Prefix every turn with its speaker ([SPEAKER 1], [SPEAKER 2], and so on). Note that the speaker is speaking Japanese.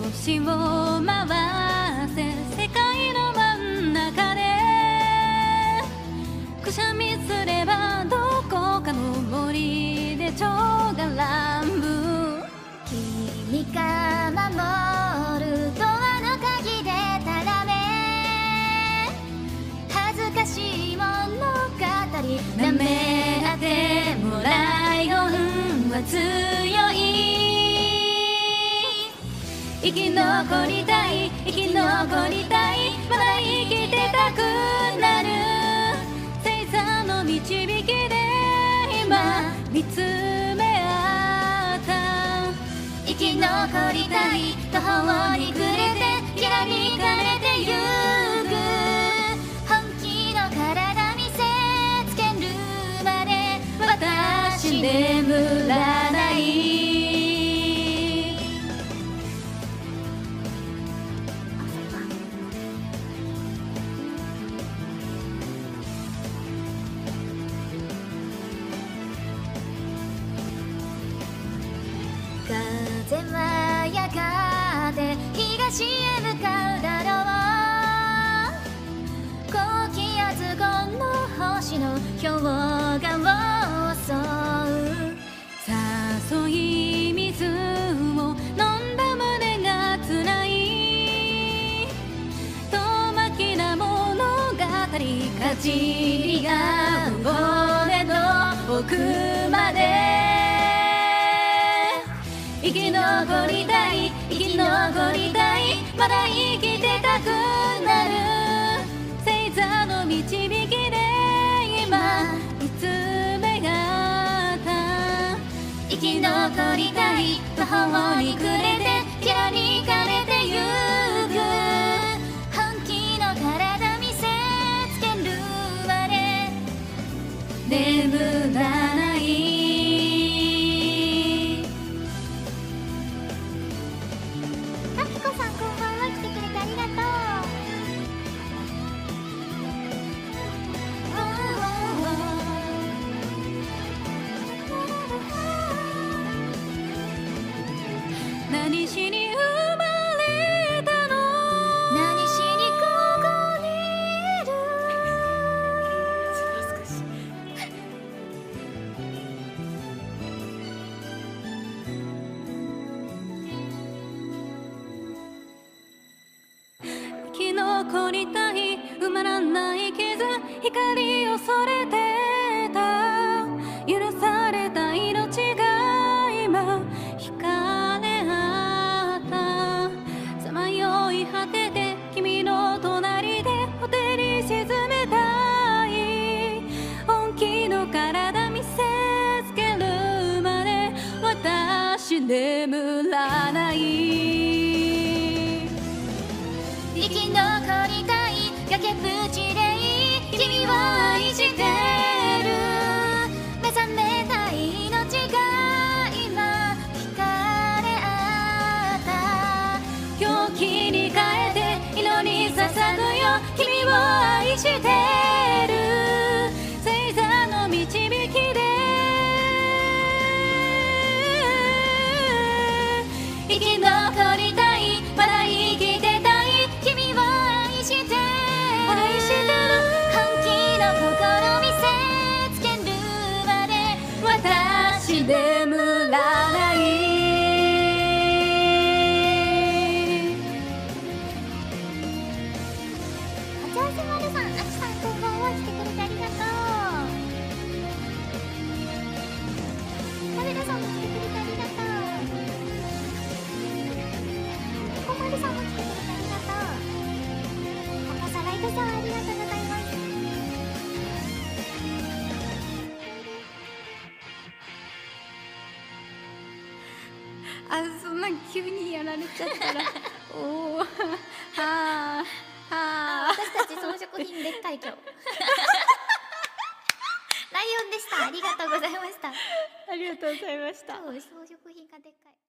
[SPEAKER 1] 星を回せ世界の真ん中でくしゃみすればどこかの森で蝶が乱舞。
[SPEAKER 2] 君が守るドアの鍵でたらめ恥ずかしい物語舐め合ってもライオンは強い。生き残りたい生き残りたいまだ生きてたくなる星座の導きで今見つめ合った生き残りたい途方に暮れてきらにかれてゆく本気の体見せつけるまで私眠らない風はやがて東へ向かうだろう高気圧この星の氷河を襲
[SPEAKER 1] う誘い水を飲んだ胸が辛い遠巻きな物語かじり合う骨の奥まで生き残りたい生き残りたいまだ生きてたくなる星座の導きで今見つめ合った生き残りたい途方に暮れてきらにかれてゆく本気の体見せつけるまで眠らない何しに生まれたの
[SPEAKER 2] 何しにここにいる
[SPEAKER 1] 生き残りたい埋まらない傷光を恐れてた許された命が今惹かれ合ったさまよい果てて君の隣でホテル沈めたい本気の体見せつけるまで私眠らない
[SPEAKER 2] 生き残りたい崖っぷちでいい君を愛してる目覚めたい命が今惹かれ合った
[SPEAKER 1] 狂気に変えて祈り捧ぐよ君を愛してる星座の導きで生き残りたいまだ生きてたい
[SPEAKER 2] 君を愛してる
[SPEAKER 1] 愛してる
[SPEAKER 2] 本気の心見せつけるまで
[SPEAKER 1] 私眠らない
[SPEAKER 2] お茶せまるさん、あきさんこんばんは。来てくれてありがとう。カメラさんも来てくれてありがとう。こまるさんも来てくれてありがとう。パパさライトさんありがとうございます。
[SPEAKER 1] そんな急にやられちゃったらおおはあはあ
[SPEAKER 2] 私たち装飾品でっかい今日。ライオンでした。ありがとうございました。
[SPEAKER 1] ありがとうございました。
[SPEAKER 2] 装飾品がでっかい。